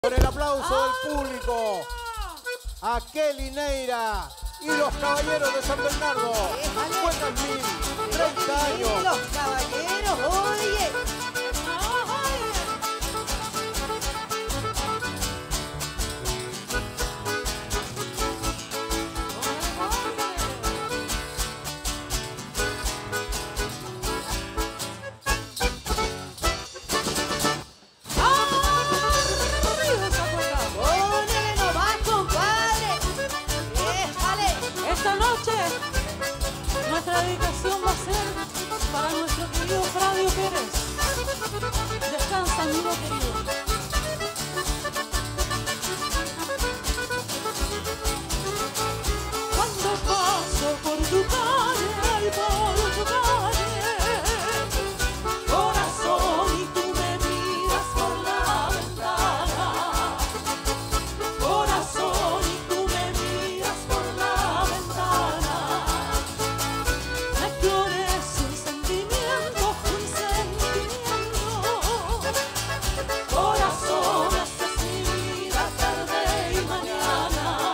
Con el aplauso del público, a Kelly Neira y los Caballeros de San Bernardo. Buenas 30 años. Los Caballeros, oye. Esta noche nuestra dedicación va a ser para nuestro querido Fradio Pérez. Descansa, amigo querido. Cuando paso por tu calle, por tu calle, corazón, y tú me miras por la ventana, corazón, y tú me miras por la ventana, me florece un sentimiento, corazón, haces mi vida tarde y mañana,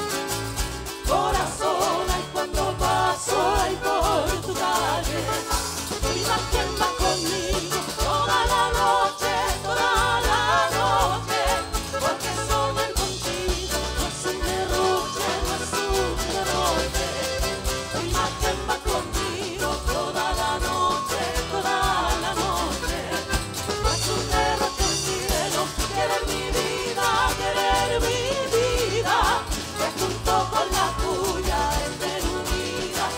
corazón, ay, cuando paso ay por tu calle, tu imagen va conmigo toda la noche, porque soñar contigo no es un derroche, no es un derroche, tu imagen va conmigo toda la noche, no es un derroche el cielo, querer mi vida, que junto con la tuya estén unidas,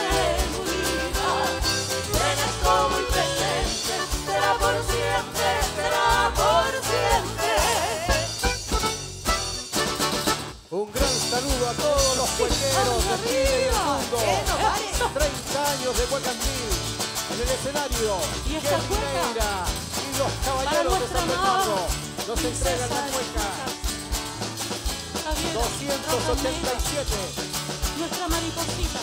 tienes como un presente, será por siempre, será por siempre. Un gran saludo a todos los cuequeros de Chile y del mundo. 30 años de Cueca Mil en el escenario. Y esta Kelly cueca Neira y los para Caballeros de nuestra San amada Bernardo nos entregan la princesa cueca Javiera, 287. nuestra mariposita.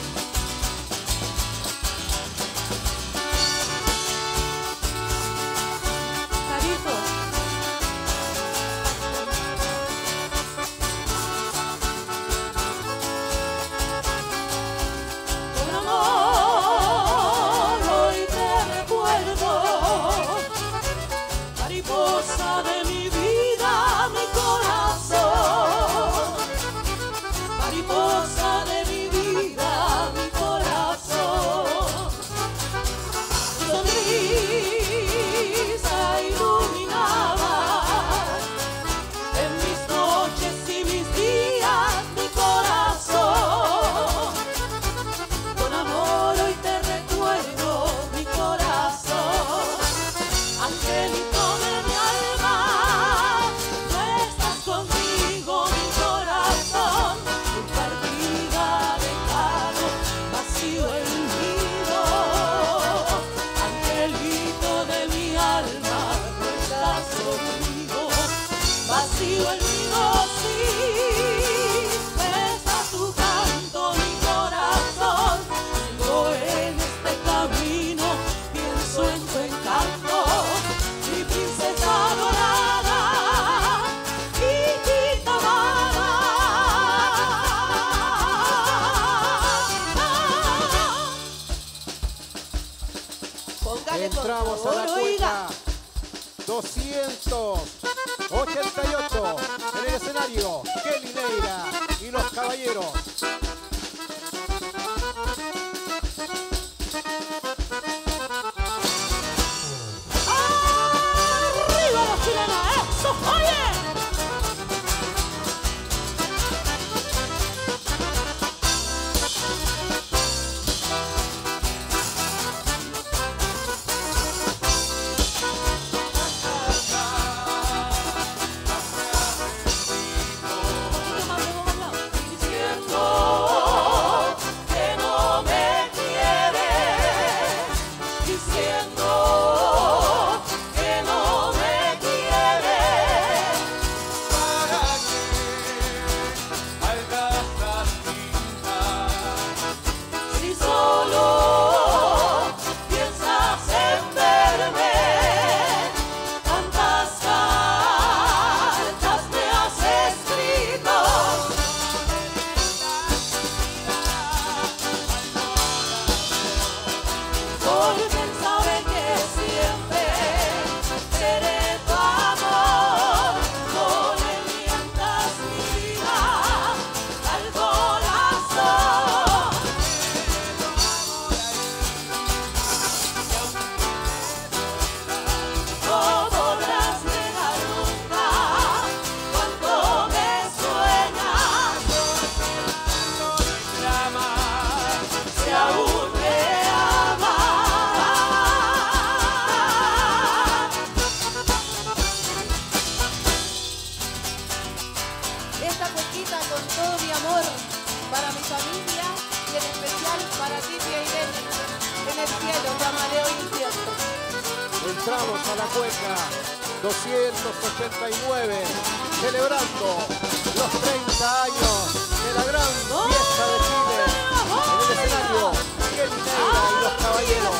Carito. Con amor hoy te recuerdo, mariposa de mi vida, mi corazón, mariposa de mi vida, mi corazón, sonrisa iluminaba en mis noches y mis días, mi corazón, con amor hoy te recuerdo, mi corazón, angelito de mi alma, no estás conmigo, mi corazón, tu partida dejado vacío el nido, angelito de mi alma, no estás conmigo, vacío el nido, sí, besa tu canto, mi corazón, sigo en este camino, pienso en tu encanto, mi princesa dorada, hijita amada. Póngale con Entramos a la favor, oiga. cueca 288. Juanita, con todo mi amor para mi familia y en especial para ti, tía Irene. En el cielo te amaré hoy y siempre. Entramos a la cueca 289, celebrando los 30 años de la gran fiesta de Chile. En el escenario, Kelly Neira y los caballeros.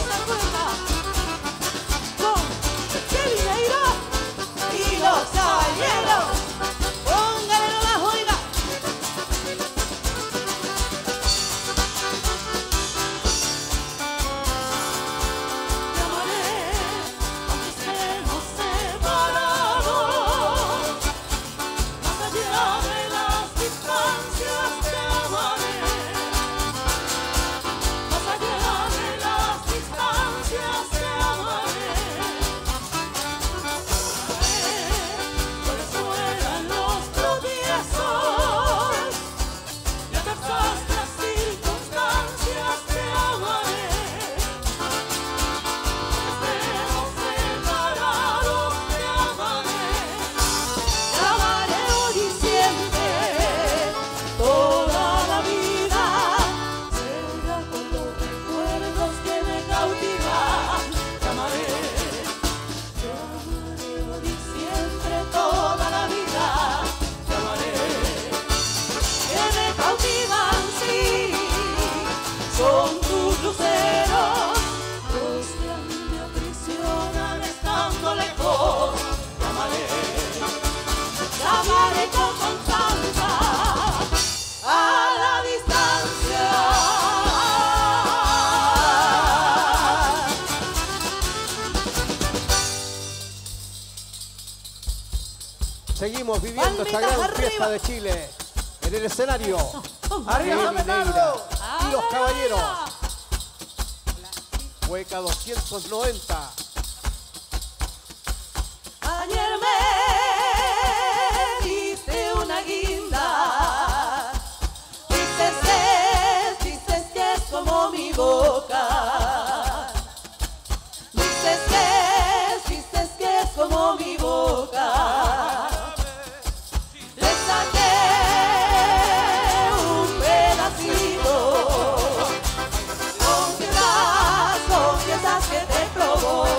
Kelly Neira Y los caballeros. Póngale nomás, oiga. Te amaré, aunque estemos separados. Más allá de las distancias te amaré. Más allá de las distancias te amaré. Cuáles fueran los tropiezos y adversas las circunstancias te amaré. Estemos separados te amaré. Te amaré hoy y siempre, toda la vida. Será con los recuerdos que me cautivan. Te amaré. Te amaré hoy y siempre, toda la vida. Te amaré. Que me cautivan, sí, son tus luceros, los que a mí me aprisionan estando lejos. Te amaré. Te amaré con constancia a la distancia. Seguimos viviendo esta Palmitas gran arriba. fiesta de Chile. En el escenario, Arriba, Kelly San Bernardo. Neira y los caballeros. Cueca 290. Ayer me diste una guinda. Dices que es como mi boca. Dices que es como mi boca. Le saqué un pedacito. Confiesas que te provoca.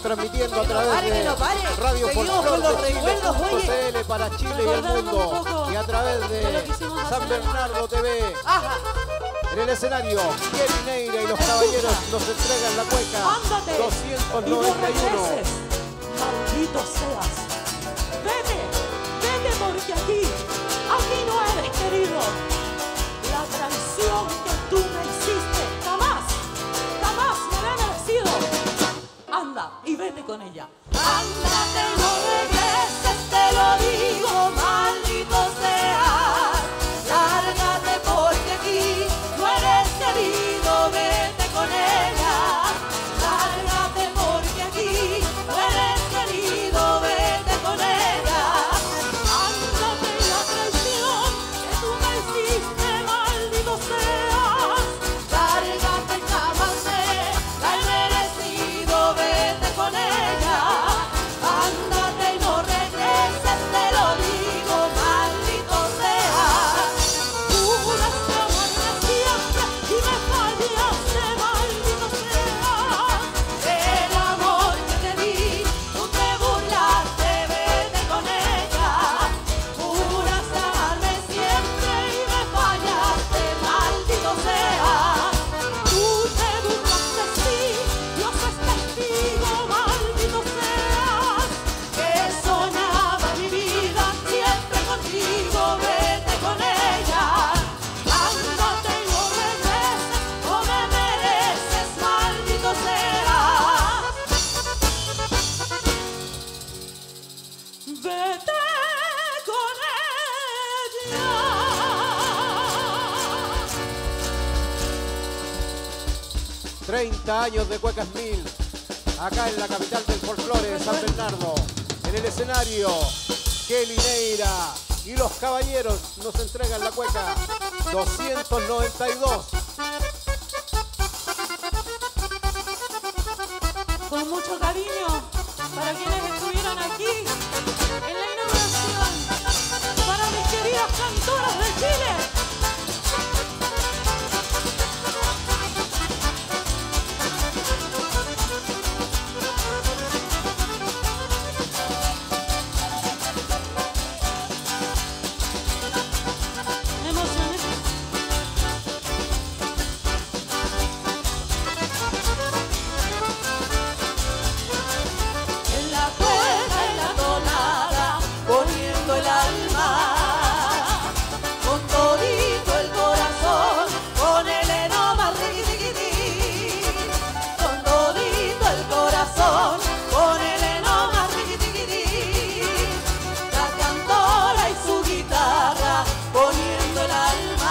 transmitiendo a través de Radio Folclore para Chile y el mundo, y a través de San Bernardo TV. En el escenario, Kelly Neira y los caballeros nos entregan la cueca 291. Maldito seas. Vete, vete porque aquí no eres querido. La traición que tú me hiciste jamás me la he merecido. Anda y vete con ella. Ándate, no regreses, te lo digo, maldito seas. Lárgate porque aquí no eres querido, vete con ella. Lárgate porque aquí no eres querido, vete con ella. Ándate, la traición que tú me hiciste, maldito seas. Lárgate, jamás la he merecido, vete con ella. Ándate y no regreses, te lo digo, maldito seas. Juraste amarme siempre y me fallaste, maldito seas. El amor que te di, tú te burlaste, vete con ella. Juraste amarme siempre y me fallaste, maldito seas. Tú te burlaste, sí, Dios es testigo, maldito seas. Que soñaba mi vida siempre contigo, vete con ella. Ándate y no regreses, no me mereces, maldito seas. Vete con ella. 30 años de Cuecas Mil, acá en la capital del folclore de San Bernardo. En el escenario, Kelly Neira y los caballeros nos entregan la cueca 292. Con mucho cariño para quienes estuvieron aquí en la inauguración, para mis queridas cantoras de Chile. Me emocioné. En la cueca y la tonada, poniendo el alma, con todito el corazón, ponele nomás riquitiquitín. Con todito el corazón, ponele nomás riquitiquitín. La cantora y su guitarra, poniendo el alma,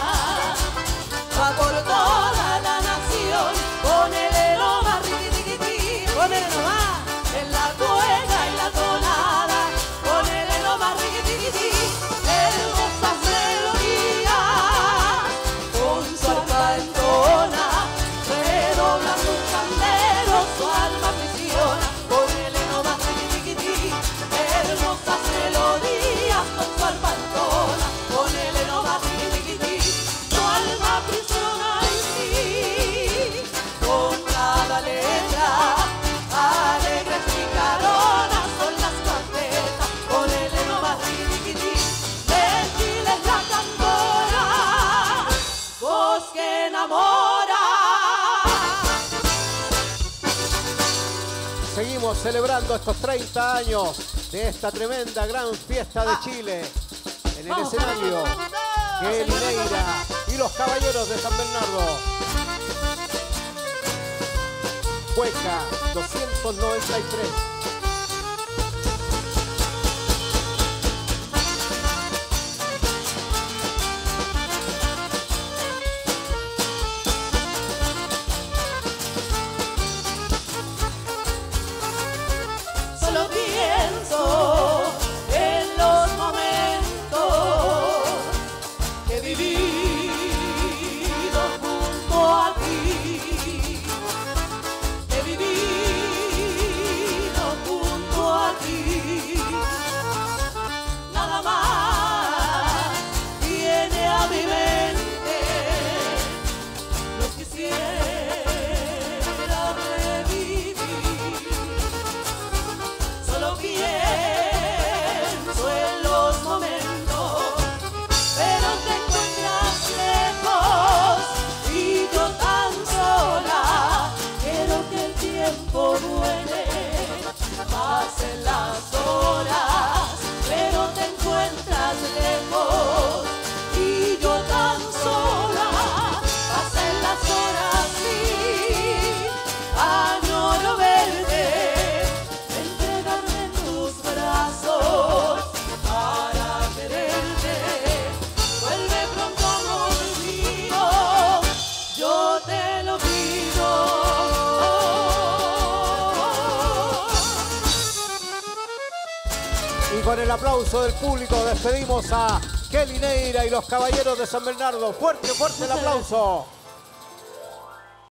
va por toda la nación, ponele nomás riquitiquitín. Ponele nomás. En la cueca y la tonada, ponele nomás riquitiquití. Hermosas melodías, con su arpa entona, redoblando un pandero, su alma aprisiona. Ponele nomás riquitiquití. Hermosas melodías, con su arpa entona, ponele nomás riquitiquití. Su alma aprisiona en sí, con cada letra. Alegres picaronas son las cuartetas, ponele nomás riquitiquití. De Chile es la cantora, voz que enamora. Seguimos celebrando estos 30 años de esta tremenda gran fiesta de Chile. En el escenario, Kelly Neira y los caballeros de San Bernardo. Cueca 293. Solo pienso en los momentos que he vivido junto a ti. He vivido Y con el aplauso del público despedimos a Kelly Neira y los Caballeros de San Bernardo. Fuerte, fuerte el aplauso.